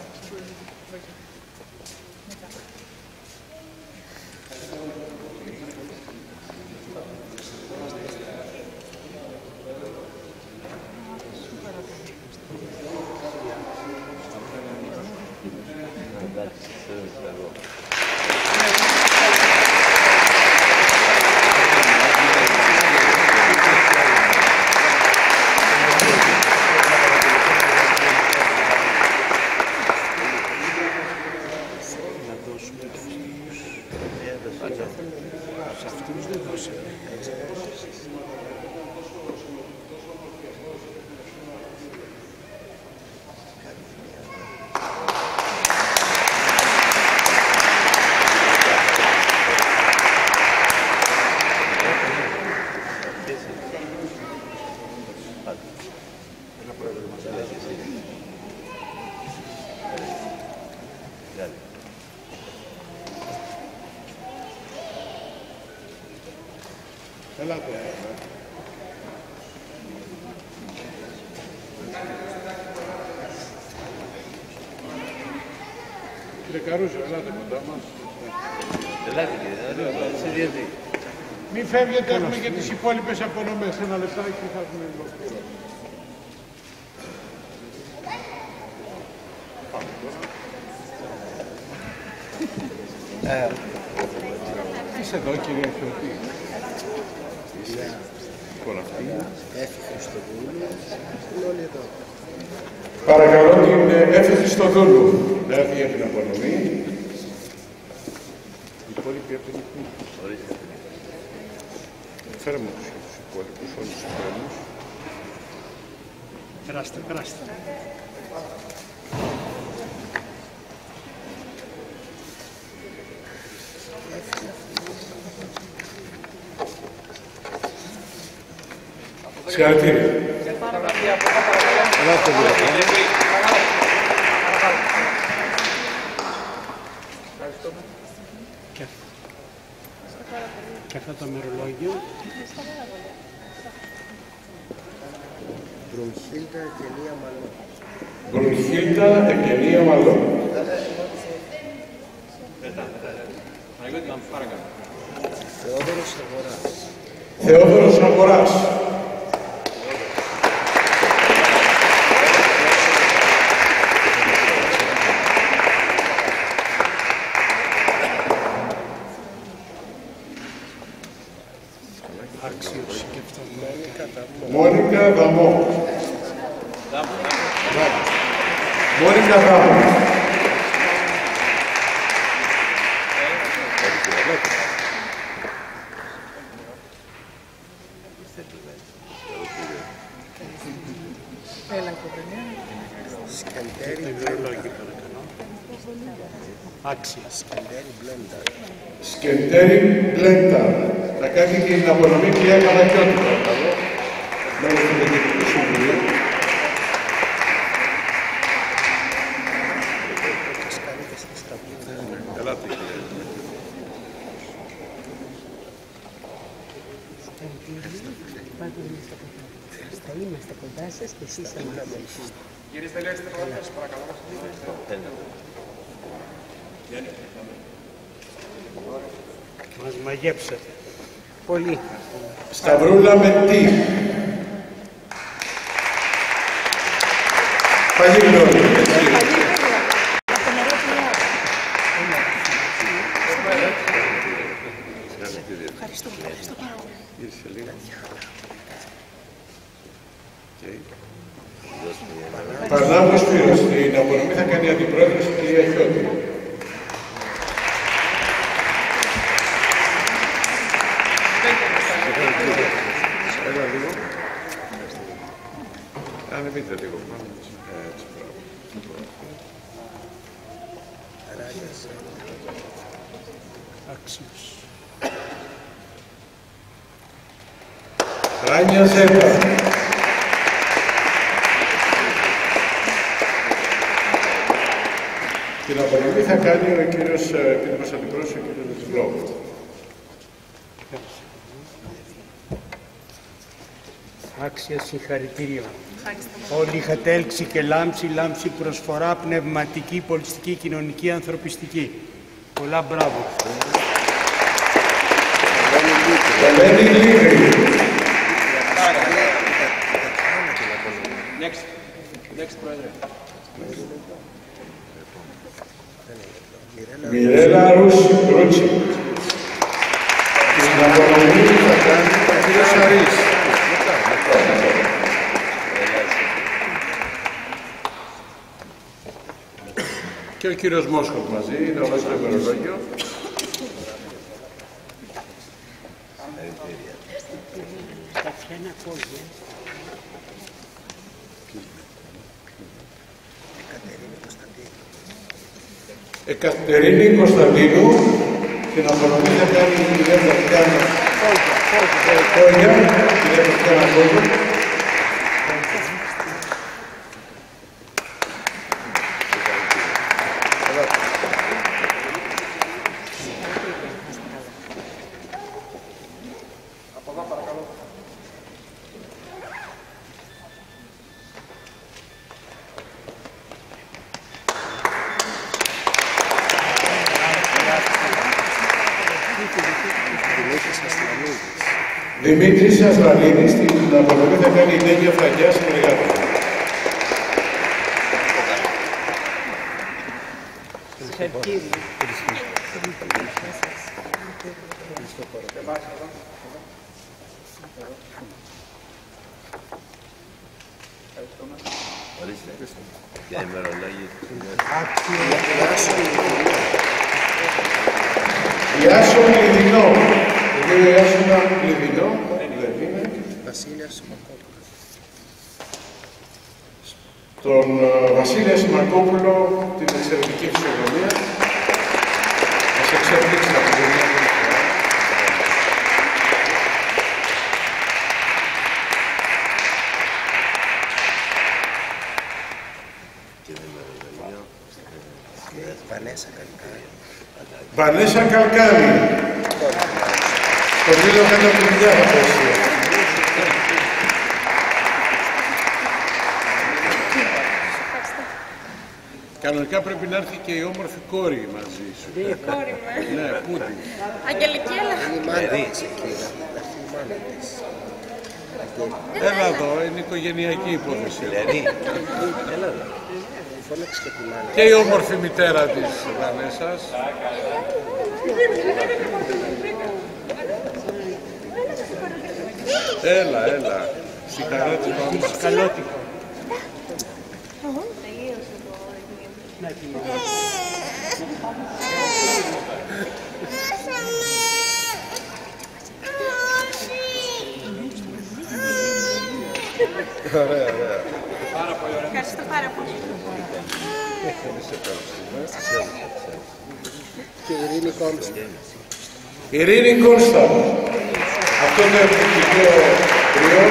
Ελάτε. Κύριε Καρούζο, ελάτε κοντά μας. Ελάτε κύριε, Μην φεύγετε, έχουμε και τις υπόλοιπες απονομές. Ένα λεπτάκι θα έχουμε ολοκληρώσει. Είσαι εδώ, κυρία Χιώτη. Λοιπόν, αυτή. Έφη Χριστοδούλου, είναι όλοι εδώ. Παρακαλώ την Έφη Χριστοδούλου να έρθει για την απονομή. Οι υπόλοιποι από την φέραμε τους υπόλοιπους, όλους τους υπόλοιπους. Περάστε, περάστε. Συγχαρητήρια. Και αυτό το μερολόγιο. Μπρουμχίλτα Ευγενία Μαλό. Μπρουμχίλτα Ευγενία Μαλό. Θεόδωρος Αγοράς. Θεόδωρος Αγοράς. Άξιος και αυτό. Μόνικα Δαμό. Μόνικα Δαμό. Σκεντέρι Άξια. Σκεντέρι Μπλέντα. Σκεντέρι Μπλέντα. Θα κάνει την απονομή κυρία Καλακιώτη, παρακαλώ. Μέλος του Διοικητικού Συμβουλίου. Ελάτε, κυρία. Θα είμαστε κοντά σας και εσείς εμάς. Κύριε Στελέξτε, παρακαλώ. Μας μαγέψατε. Πολύ. Σταυρούλα Μεντή. Παγίδι. Ήρθε λίγο. Παρνάμου Σπύρος. Στην απονομή θα κάνει αντιπρόεδρος η κυρία Χιώτη. Έλα λίγο. Ανεβείτε λίγο. Έτσι, Άξιος. Ράνια Ζέτα. Την απονομή θα κάνει ο κύριος επίτιμος αντιπρόεδρος, ο κύριος Βεσβλόβου. Άξια συγχαρητήριο. Όλοι είχατε έλξη και λάμψη, λάμψη προσφορά, πνευματική, πολιτιστική, κοινωνική, ανθρωπιστική. Πολλά μπράβο. Ελένη Λίγρη. Next, Πρόεδρε. Μιρέλα Ρούτσι. Την απονομή θα κάνει ο κύριος Σαρής. Και ο κύριος Μόσχος μαζί, είναι όλο στο ημερολόγιο. Εκατερίνη Κωνσταντίνου, την απονομή θα κάνει η κυρία Τατιάνα Κόγια, κυρία Τατιάνα Κόγια. Δημήτρης Ασλανίδης, την απονομή θα κάνει η Νέγια Φραγκιά, συνεργάτη. Συγχαρητήρια. Για ημερολόγια. Ιάσον Λιδινό. Ο κύριο Ιάσονα Λιδινό, δεν είναι. Βασίλεια Σιμακόπουλο. Τον Βασίλεια Σιμακόπουλο, την εξαιρετική φυσιογνωμία. Θα σε εξαιρετική να πει μια φορά. Βανέσα Καλκάρη. Βανέσα Καλκάρη. Το βίντεο κάνει από τη δουλειά θα πέσει. Κανονικά πρέπει να έρθει και η όμορφη κόρη μαζί σου. Η κόρη μου. Ναι, πούτι. Αγγελική, έλα. Είναι η μάνα της εκεί. Έλα εδώ, είναι οικογενειακή υπόθεση. Έλα εδώ. Φώναξε και τη μάνα. Και η όμορφη μητέρα της Βανέσας. Έλα, έλα. Στη χαρά της μάμας. Καλότικο. Ωραία, ωραία. Ευχαριστώ πάρα πολύ. Και η Ειρήνη Κόμψη. Ειρήνη Κόνστα. Αυτό το εκπληκτικό τριό.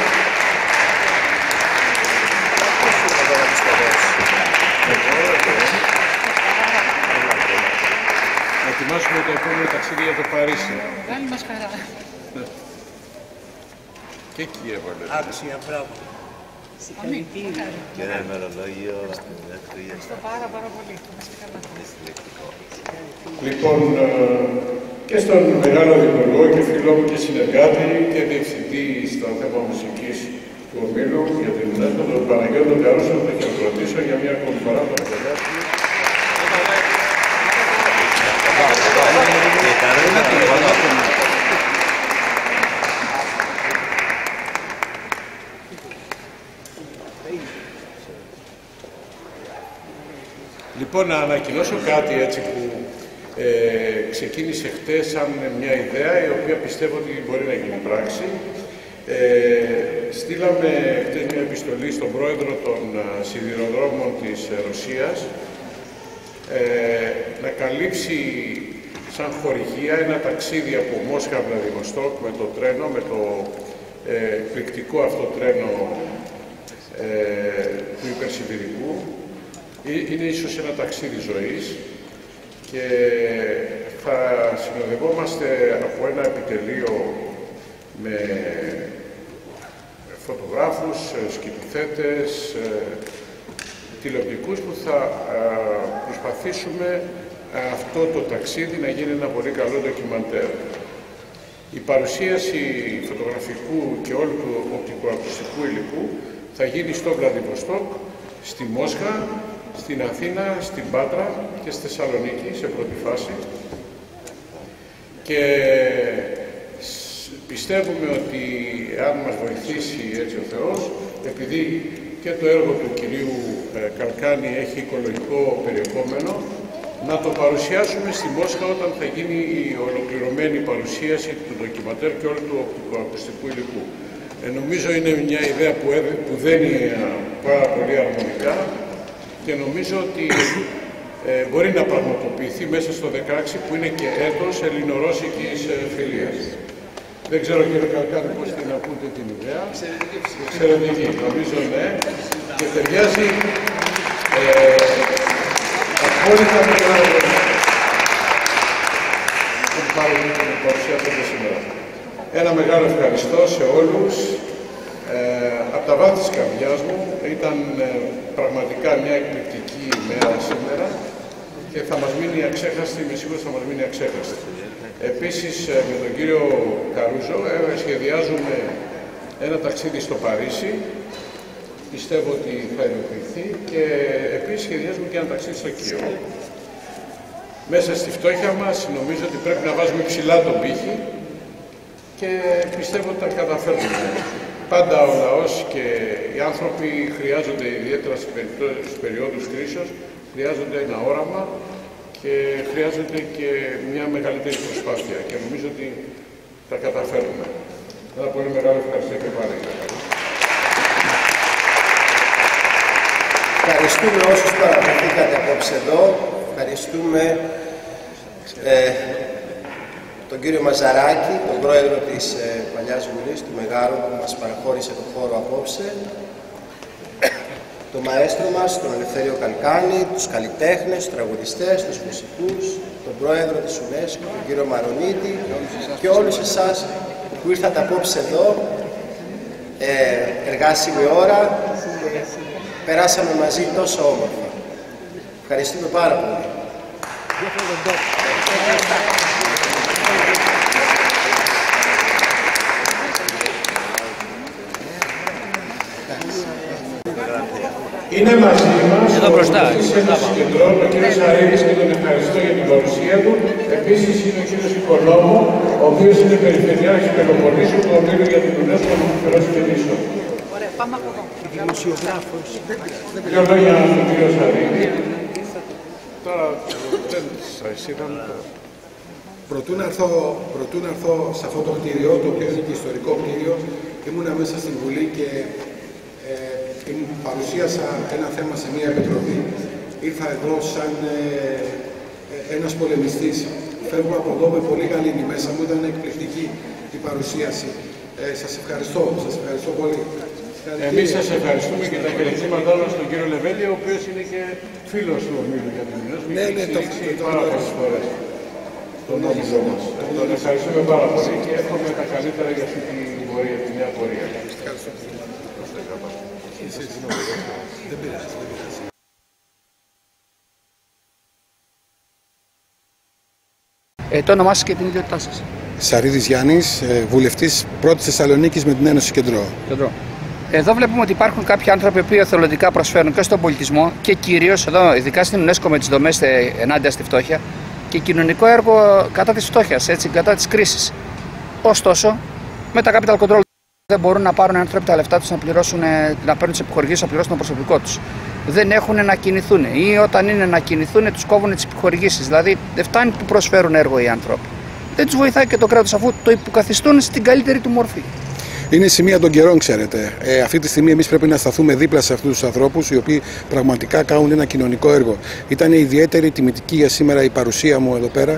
Να ετοιμάσουμε το επόμενο ταξίδι για το Παρίσι. Μεγάλη μας χαρά. Και εκεί έβαλε. Άξια, μπράβο. Συγχαρητήρια. Και ένα ημερολόγιο μέχρι για Ευχαριστώ πάρα πολύ. Είμαστε καλά. Λοιπόν, και στον μεγάλο δημιουργό και φίλο μου και συνεργάτη και διευθυντή στο θέμα μουσικής του ομίλου για την UNESCO, τον Παναγιώτη τον Καρούσο, θα χειροκροτήσω για μια ακόμη φορά τον Παναγιώτη. Λοιπόν, να ανακοινώσω κάτι έτσι που ξεκίνησε χτες σαν μια ιδέα η οποία πιστεύω ότι μπορεί να γίνει πράξη. Στείλαμε χτες μια επιστολή στον πρόεδρο των σιδηροδρόμων της Ρωσίας να καλύψει σαν χορηγία ένα ταξίδι από Μόσχα Βλαδιβοστόκ με το τρένο, με το εκπληκτικό αυτό τρένο του υπερσιβηρικού. Είναι ίσως ένα ταξίδι ζωής και θα συνοδευόμαστε από ένα επιτελείο με φωτογράφους, σκηνοθέτες, τηλεοπτικούς που θα προσπαθήσουμε αυτό το ταξίδι να γίνει ένα πολύ καλό ντοκιμαντέρ. Η παρουσίαση φωτογραφικού και όλου του οπτικοακουστικού υλικού θα γίνει στο Βλαδιβοστόκ, στη Μόσχα, στην Αθήνα, στην Πάτρα και στη Θεσσαλονίκη σε πρώτη φάση. Και πιστεύουμε ότι αν μας βοηθήσει έτσι ο Θεός, επειδή και το έργο του κυρίου Καλκάνη έχει οικολογικό περιεχόμενο, να το παρουσιάσουμε στη Μόσχα όταν θα γίνει η ολοκληρωμένη παρουσίαση του ντοκιμαντέρ και όλου του οπτικοακουστικού υλικού. Νομίζω είναι μια ιδέα που δένει πάρα πολύ αρμονικά και νομίζω ότι μπορεί να πραγματοποιηθεί μέσα στο 16 που είναι και έτος ελληνορώσικης φιλίας. Δεν ξέρω κύριε Καλκάνη πώς την ακούτε την ιδέα. Εξαιρετική, νομίζω ναι. Και ταιριάζει απόλυτα με το έργο που παρουσιάζεται σήμερα. Ένα μεγάλο ευχαριστώ σε όλους. Από τα βάθη της καρδιάς μου ήταν πραγματικά μια εκπληκτική ημέρα σήμερα και θα μας μείνει αξέχαστη, είμαι σίγουρος θα μας μείνει αξέχαστη. Επίσης με τον κύριο Καρούζο σχεδιάζουμε ένα ταξίδι στο Παρίσι, πιστεύω ότι θα υλοποιηθεί και επίσης σχεδιάζουμε και ένα ταξίδι στο Κίεβο. Μέσα στη φτώχεια μας νομίζω ότι πρέπει να βάζουμε ψηλά τον πύχη και πιστεύω ότι τα καταφέρνουμε. Πάντα ο λαός και οι άνθρωποι χρειάζονται, ιδιαίτερα στις περιόδους κρίσεως, χρειάζονται ένα όραμα και χρειάζεται και μια μεγαλύτερη προσπάθεια. Και νομίζω ότι τα καταφέρνουμε. Ένα πολύ μεγάλο ευχαριστώ και πάλι. Ευχαριστούμε όσους παραβρεθήκατε απόψε εδώ. Ευχαριστούμε τον κύριο Μαζαράκη, τον πρόεδρο της Παλιάς Βουλής, του Μεγάρου, που μας παραχώρησε τον χώρο απόψε. Τον μαέστρο μας, τον Ελευθέριο Καλκάνη, τους καλλιτέχνες, τους τραγουδιστές, τους μουσικούς, τον πρόεδρο της UNESCO, τον κύριο Μαρονίτη και όλους εσάς που ήρθατε απόψε εδώ, εργάσιμη ώρα, περάσαμε μαζί τόσο όμορφα. Ευχαριστούμε πάρα πολύ. Είναι μαζί μας ο βουλευτής Ένωσης Κεντρών, ο κύριος Σαρίδης, και τον ευχαριστώ για την παρουσία του. Επίσης είναι ο κύριος Οικονόμου, ο οποίος είναι περιφερειάρχης Πελοποννήσου, του ομίλου για την UNESCO που μου φερώσει και πίσω. Ωραία, πάμε από εδώ. Δημοσιογράφος. Δύο λόγια στον κύριο Σαρίδη. Τώρα δεν σας είδαμε. Προτού να έρθω σε αυτό το κτίριο, το οποίο είναι και ιστορικό κτίριο, ήμουνα μέσα στην Βουλή και παρουσίασα ένα θέμα σε μια επιτροπή. Ήρθα εδώ σαν ένας πολεμιστής. Φεύγω από εδώ με πολύ γαλήνη μέσα μου, ήταν εκπληκτική η παρουσίαση. Σας ευχαριστώ πολύ. Εμείς σας ευχαριστούμε και τα χαιρετήματά μας στον κύριο Λεβέλη, ο οποίος είναι και φίλος του ομίλου για την UNESCO. Ναι, το πάρα πολλές φορές τον όμιλο μας. Τον ευχαριστούμε πάρα πολύ και εύχομαι τα καλύτερα για αυτή την πορεία, τη νέα πορεία. Δεν πειράζει. Το όνομά σας και την ιδιότητά σας. Σαρίδης Γιάννης, βουλευτής πρώτης Θεσσαλονίκης με την Ένωση Κεντρό. Εδώ βλέπουμε ότι υπάρχουν κάποιοι άνθρωποι που εθελοντικά προσφέρουν και στον πολιτισμό και κυρίως εδώ, ειδικά στην UNESCO με τις δομές ενάντια στη φτώχεια, και κοινωνικό έργο κατά της φτώχειας, κατά της κρίσης. Ωστόσο, με τα capital control δεν μπορούν να πάρουν άνθρωποι τα λεφτά τους να παίρνουν τις επιχορηγήσεις, να πληρώσουν το προσωπικό τους. Δεν έχουν να κινηθούν ή όταν είναι να κινηθούν τους κόβουν τις επιχορηγήσεις. Δηλαδή δεν φτάνει που προσφέρουν έργο οι άνθρωποι. Δεν τους βοηθάει και το κράτος αφού το υποκαθιστούν στην καλύτερη του μορφή. Είναι σημεία των καιρών, ξέρετε. Αυτή τη στιγμή εμείς πρέπει να σταθούμε δίπλα σε αυτούς τους ανθρώπους οι οποίοι πραγματικά κάνουν ένα κοινωνικό έργο. Ήταν ιδιαίτερη τιμητική για σήμερα η παρουσία μου εδώ πέρα.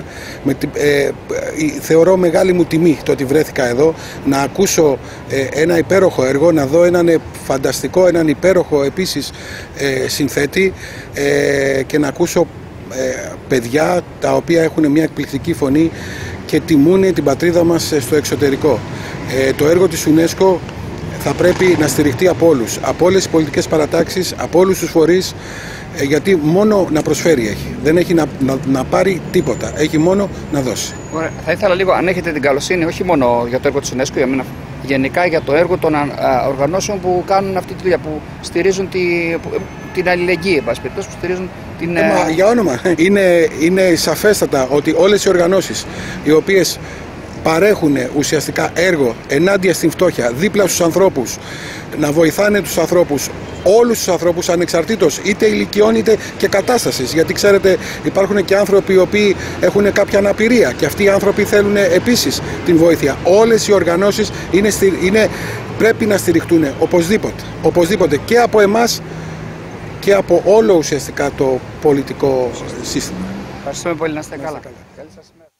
Θεωρώ μεγάλη μου τιμή το ότι βρέθηκα εδώ να ακούσω ένα υπέροχο έργο, να δω έναν φανταστικό, έναν υπέροχο επίσης συνθέτη και να ακούσω παιδιά τα οποία έχουν μια εκπληκτική φωνή και τιμούν την πατρίδα μας στο εξωτερικό. Το έργο της UNESCO θα πρέπει να στηριχτεί από όλους, από όλες τις πολιτικές παρατάξεις, από όλους τους φορείς, γιατί μόνο να προσφέρει έχει. Δεν έχει να πάρει τίποτα, έχει μόνο να δώσει. Ωραία. Θα ήθελα λίγο, αν έχετε την καλοσύνη, όχι μόνο για το έργο της UNESCO, για μένα, γενικά για το έργο των οργανώσεων που κάνουν αυτή τη δουλειά, που στηρίζουν την αλληλεγγύη, εν πάση περιπτώσει, που στηρίζουν την... Για όνομα, είναι σαφέστατα ότι όλες οι οργανώσεις οι οποίες παρέχουν ουσιαστικά έργο ενάντια στην φτώχεια, δίπλα στους ανθρώπους, να βοηθάνε τους ανθρώπους, όλους τους ανθρώπους ανεξαρτήτως είτε ηλικιών είτε και κατάστασης. Γιατί ξέρετε, υπάρχουν και άνθρωποι οι οποίοι έχουν κάποια αναπηρία και αυτοί οι άνθρωποι θέλουν επίσης την βοήθεια. Όλες οι οργανώσεις πρέπει να στηριχτούν οπωσδήποτε και από εμάς και από όλο ουσιαστικά το πολιτικό σύστημα. Ευχαριστούμε πολύ, να είστε καλά. Καλή σας μέρα.